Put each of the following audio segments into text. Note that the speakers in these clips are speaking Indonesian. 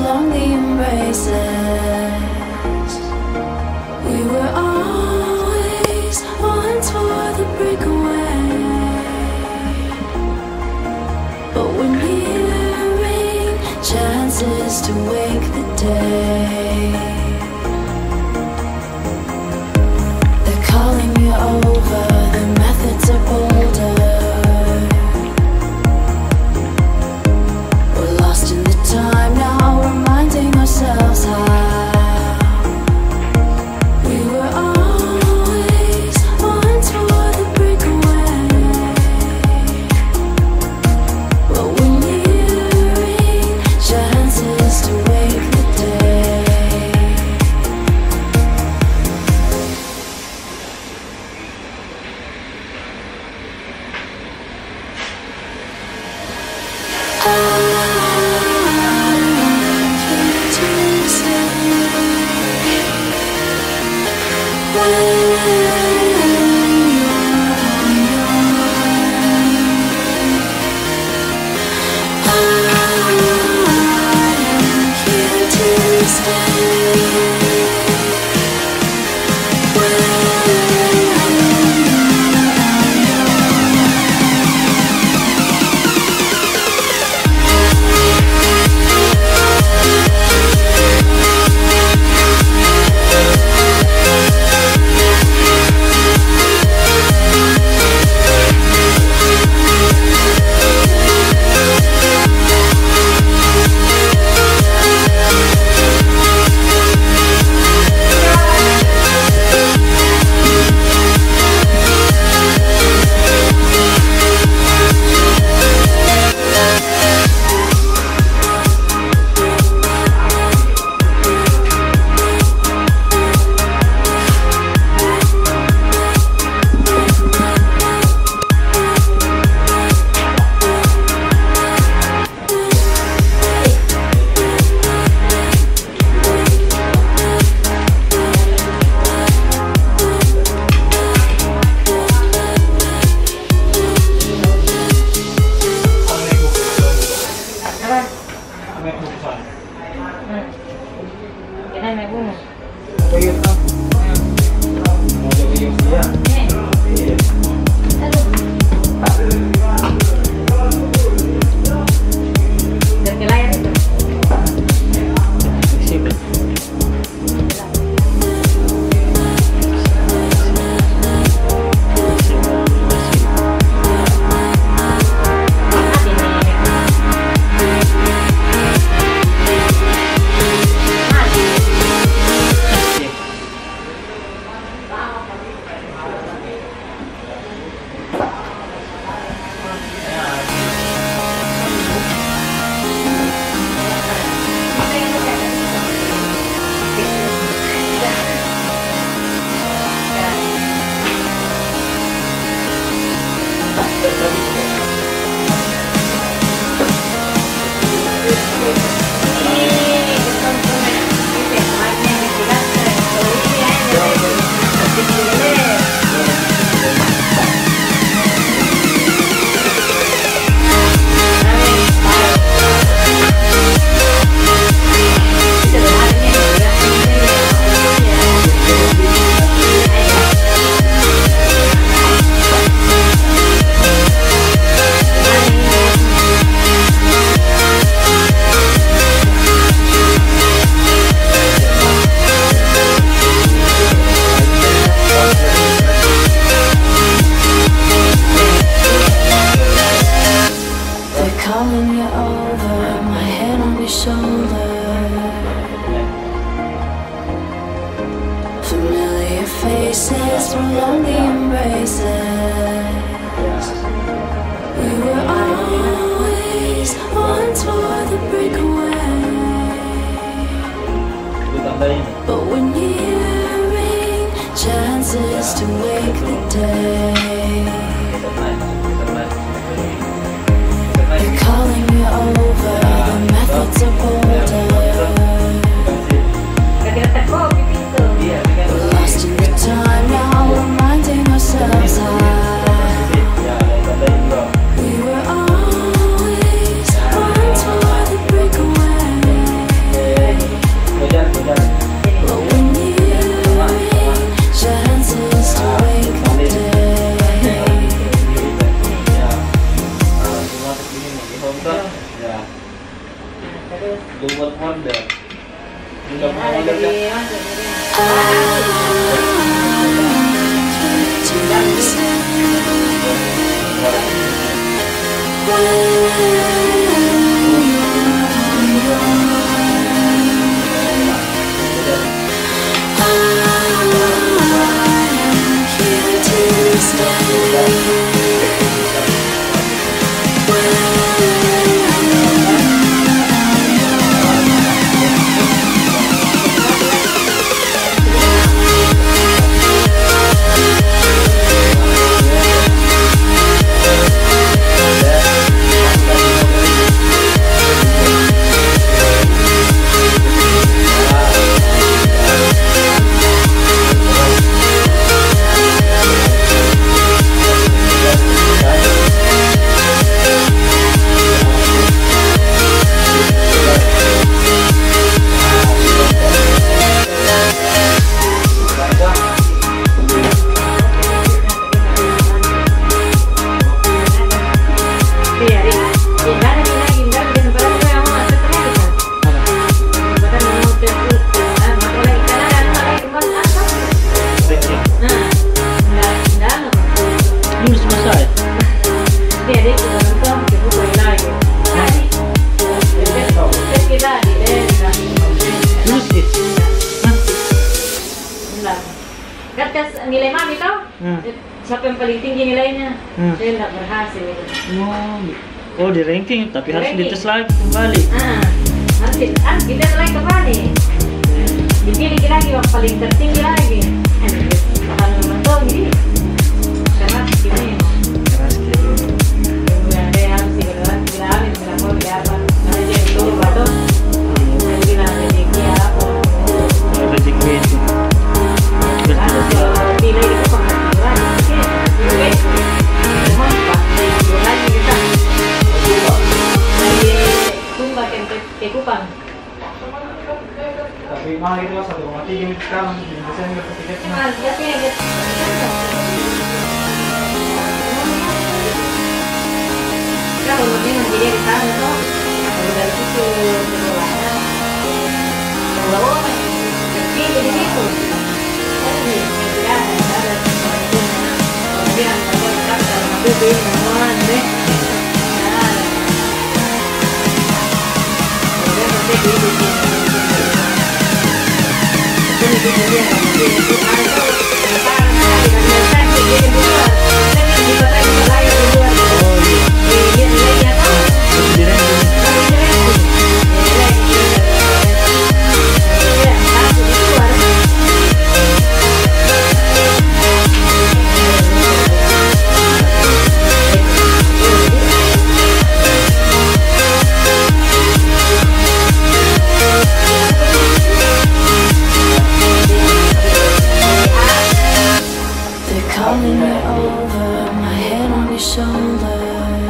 prolong the embraces. We were always one toward the breakaway, but we're nearing chances to wake the day. They're calling you over, the methods are bolder. We're lost in the time now, reminding ourselves how we were always one toward the breakaway, but we're nearing chances to wake the day. Faces prolong the embraces. We were always one toward the breakaway, but we're nearing chances to wake the day. They're calling you over, the methods are bolder. We're lost in the time now, reminding ourselves how we were always one toward the breakaway, Nilai mami tau? Siapa yang paling tinggi nilainya? Saya tidak berhasil. Oh, di ranking, tapi harus dites lagi kembali. Harus dites lagi kembali. Dipilih lagi yang paling tertinggi lagi. Kalau mentok ini keras gini. Keras gitu. Ada yang harus dibilangin, bilang mau apa? Karena dia itu batuk. Saya bilang rezeki apa? Rezeki itu. Nilai itu pengetahuan, ke Kupang. Tapi mahal itu 1,3 sekarang, biasanya nggak tiketnya. Mahal, tapi ya kalau mungkin jadi di sana tuh, kalau dari situ sekolahnya, kalau jadi di situ. Calling you over, my head on your shoulder.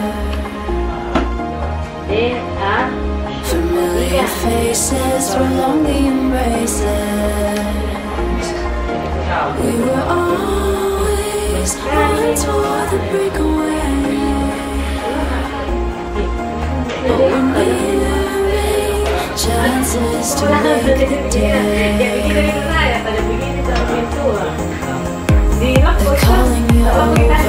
Familiar faces prolong the embraces. We were always on toward the breakaway, but we're nearing chances to make a day. They're calling you over.